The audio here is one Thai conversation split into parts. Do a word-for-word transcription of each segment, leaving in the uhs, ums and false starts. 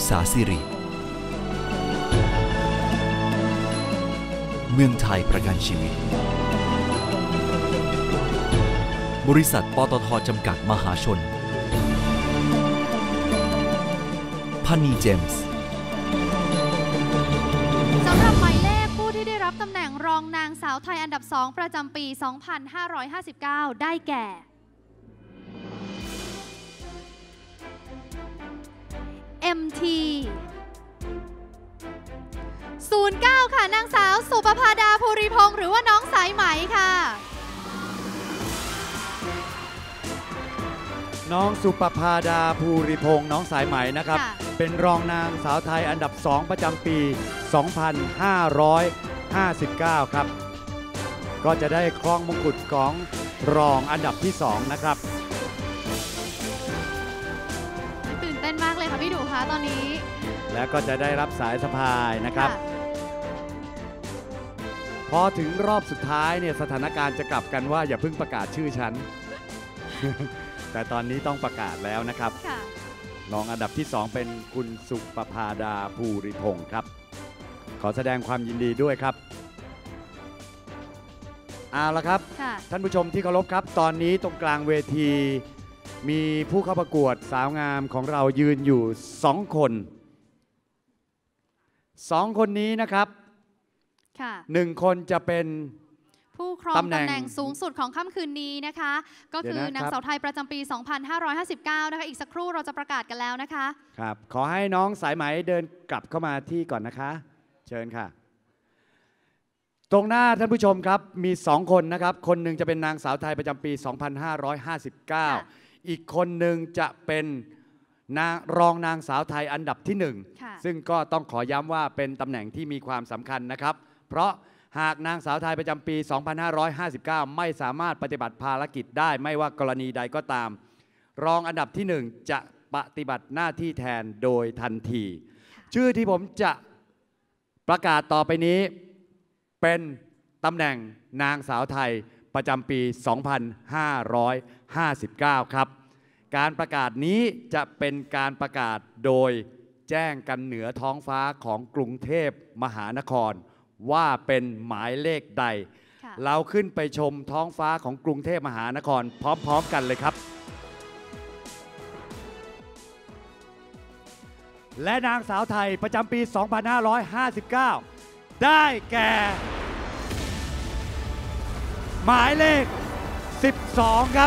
สาสิริเมืองไทยประกันชีวิตบริษัทปตท.จำกัดมหาชนพันนีเจมส์สำหรับหมายเลขผู้ที่ได้รับตำแหน่งรองนางสาวไทยอันดับสองประจำปี สองพันห้าร้อยห้าสิบเก้า ได้แก่ เอ็ม ที ศูนย์เก้า ค่ะนางสาวสุปภาดาภูริพงศ์หรือว่าน้องสายไหมค่ะน้องสุปภาดาภูริพงศ์น้องสายไหมนะครับเป็นรองนางสาวไทยอันดับสองประจำปี สองพันห้าร้อยห้าสิบเก้า ครับก็จะได้ครองมงกุฎของรองอันดับที่สองนะครับตื่นเต้นมากเลยค่ะพี่ดูคะตอนนี้แล้วก็จะได้รับสายสะพายนะครับพอถึงรอบสุดท้ายเนี่ยสถานการณ์จะกลับกันว่าอย่าเพิ่งประกาศชื่อฉัน แต่ตอนนี้ต้องประกาศแล้วนะครับรองอันดับที่สองเป็นคุณสุปภาดาภูริพงศ์ครับขอแสดงความยินดีด้วยครับเอาละครับท่านผู้ชมที่เคารพครับตอนนี้ตรงกลางเวทีมีผู้เข้าประกวดสาวงามของเรายืนอยู่สองคนสองคนนี้นะครับหนึ่งคนจะเป็นผู้ครองตำแหน่งสูงสุดของค่ำคืนนี้นะคะก็คือนางสาวไทยประจำปี สองพันห้าร้อยห้าสิบเก้า นะคะอีกสักครู่เราจะประกาศกันแล้วนะคะครับขอให้น้องสายไหมเดินกลับเข้ามาที่ก่อนนะคะเชิญค่ะตรงหน้าท่านผู้ชมครับมีสองคนนะครับคนหนึ่งจะเป็นนางสาวไทยประจำปี สองพันห้าร้อยห้าสิบเก้า อีกคนหนึ่งจะเป็นนางรองนางสาวไทยอันดับที่หนึ่งซึ่งก็ต้องขอย้ำว่าเป็นตำแหน่งที่มีความสำคัญนะครับเพราะหากนางสาวไทยประจำปี สองพันห้าร้อยห้าสิบเก้า ไม่สามารถปฏิบัติภารกิจได้ไม่ว่ากรณีใดก็ตามรองอันดับที่หนึ่งจะปฏิบัติหน้าที่แทนโดยทันทีชื่อที่ผมจะประกาศต่อไปนี้เป็นตำแหน่งนางสาวไทยประจำปี สองพันห้าร้อยห้าสิบเก้า ครับการประกาศนี้จะเป็นการประกาศโดยแจ้งกันเหนือท้องฟ้าของกรุงเทพมหานครว่าเป็นหมายเลขใดเราขึ้นไปชมท้องฟ้าของกรุงเทพมหานครพร้อมๆกันเลยครับและนางสาวไทยประจำปี สองพันห้าร้อยห้าสิบเก้า ได้แก่หมายเลข สิบสอง ครับ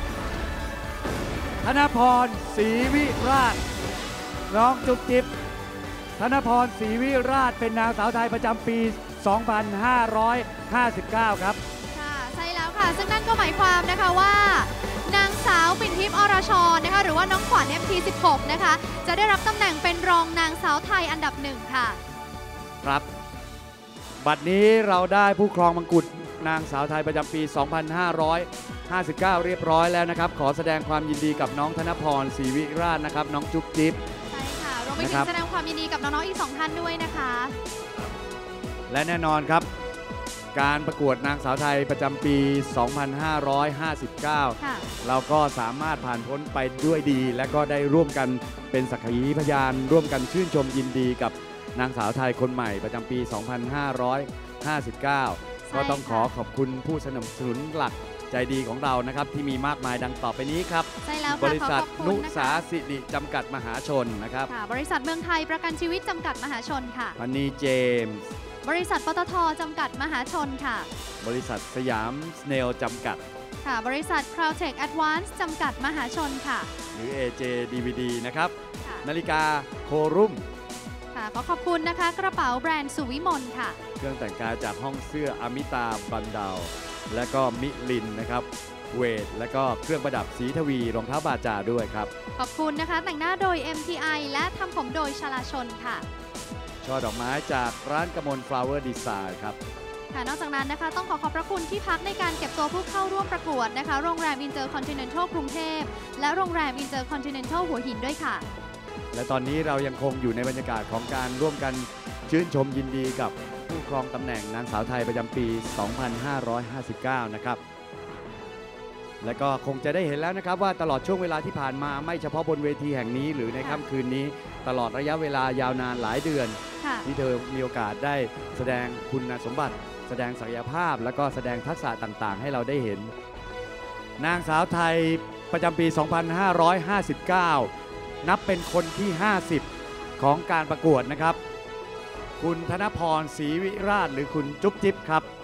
ธนพรศรีวิราชน้องจุ๊บจิ๊บธนพรศรีวิราชเป็นนางสาวไทยประจำปี สองพันห้าร้อยห้าสิบเก้า ครับค่ะใช่แล้วค่ะซึ่งนั่นก็หมายความนะคะว่านางสาวปิ่นทิพย์อรชรนะคะหรือว่าน้องขวัญ เอ็ม ที สิบหก นะคะจะได้รับตำแหน่งเป็นรองนางสาวไทยอันดับหนึ่งค่ะครับบัดนี้เราได้ผู้ครองมงกุฎนางสาวไทยประจำปี สองพันห้าร้อยห้าสิบเก้า เรียบร้อยแล้วนะครับขอแสดงความยินดีกับน้องธนพรศรีวิราชนะครับน้องจุ๊บจิ๊บใช่ค่ะรวมไปถึงแสดงความยินดีกับน้องๆอีกสองท่านด้วยนะคะและแน่นอนครับการประกวดนางสาวไทยประจำปี สองพันห้าร้อยห้าสิบเก้า เราก็สามารถผ่านพ้นไปด้วยดีและก็ได้ร่วมกันเป็นสักขีพยานร่วมกันชื่นชมยินดีกับนางสาวไทยคนใหม่ประจำปี สองพันห้าร้อยห้าสิบเก้า ก็ต้องขอขอบคุณผู้สนับสนุนหลักใจดีของเรานะครับที่มีมากมายดังต่อไปนี้ครับบริษัทนุสาสิริจำกัดมหาชนนะครับบริษัทเมืองไทยประกันชีวิตจำกัดมหาชนค่ะพันนีเจมส์บริษัทปตท.จำกัดมหาชนค่ะบริษัทสยามสเนลจำกัดค่ะบริษัท Crowtech Advance จำกัดมหาชนค่ะหรือ เอ เจ ดี วี ดี นะครับนาฬิกาโครุ่มค่ะขอขอบคุณนะคะกระเป๋าแบรนด์สุวิมลค่ะเครื่องแต่งกายจากห้องเสื้ออมิตาบันดาวและก็มิลินนะครับเวทและก็เครื่องประดับสีทวีรองเท้าบาจาด้วยครับขอบคุณนะคะแต่งหน้าโดย เอ็ม ที ไอ และทำผมโดยชลาชนค่ะช่อดอกไม้จากร้านกมลฟลาวเวอร์ดีไซน์ครับค่ะนอกจากนั้นนะคะต้องขอขอบพระคุณที่พักในการเก็บตัวผู้เข้าร่วมประกวดนะคะโรงแรมอินเตอร์คอนติเนนทัลกรุงเทพและโรงแรมอินเตอร์คอนติเนนทัลหัวหินด้วยค่ะและตอนนี้เรายังคงอยู่ในบรรยากาศของการร่วมกันชื่นชมยินดีกับผู้ครองตำแหน่งนางสาวไทยประจำปี สองพันห้าร้อยห้าสิบเก้า นะครับและก็คงจะได้เห็นแล้วนะครับว่าตลอดช่วงเวลาที่ผ่านมาไม่เฉพาะบนเวทีแห่งนี้หรือในค่ำคืนนี้ตลอดระยะเวลายาวนานหลายเดือนค่ะที่เธอมีโอกาสได้แสดงคุณสมบัติ แสดงศักยภาพ และก็แสดงทักษะต่างๆ ให้เราได้เห็น นางสาวไทยประจำปี สองพันห้าร้อยห้าสิบเก้า นับเป็นคนที่ ห้าสิบ ของการประกวดนะครับ คุณธนพรศรีวิราชหรือคุณจุ๊บจิ๊บครับ